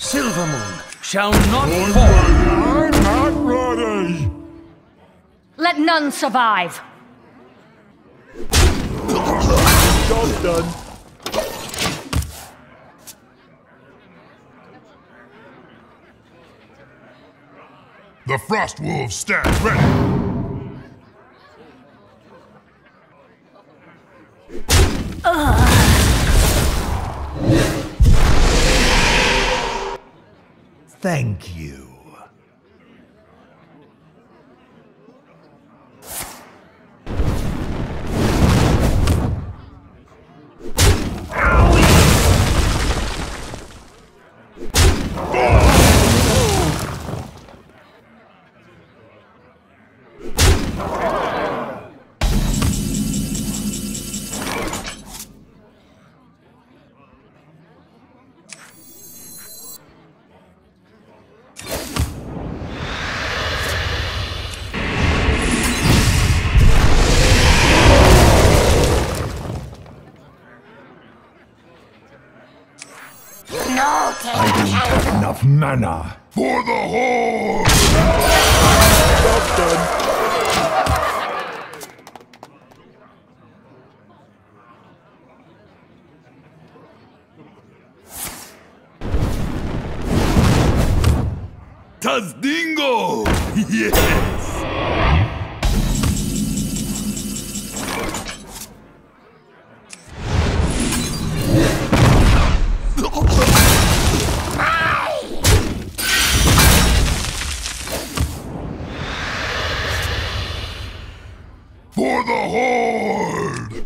Silver Moon shall not fall. I'm not ready! Let none survive. Job's done. The Frost Wolves stand ready. Thank you. I don't have enough mana. For the Horde! Job's done. Tazdingo! Yes! For the Horde!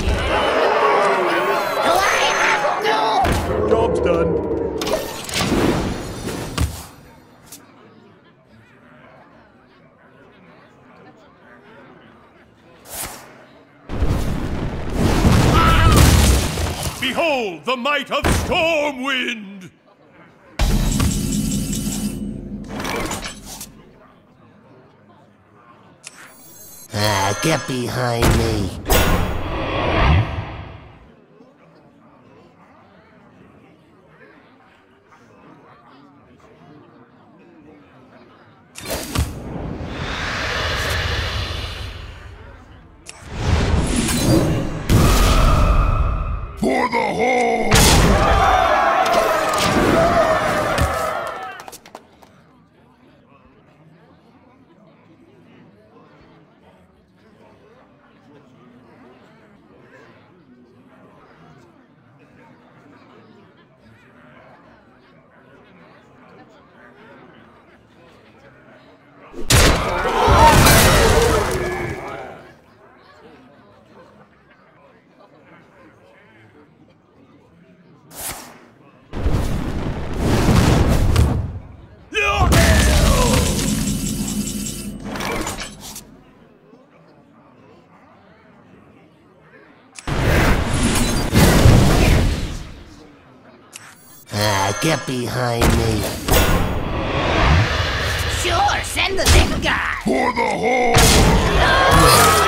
Job's done. Behold the might of Stormwind! Get behind me. For the Horde! Get behind me. Sure, send the big guy. For the Horde!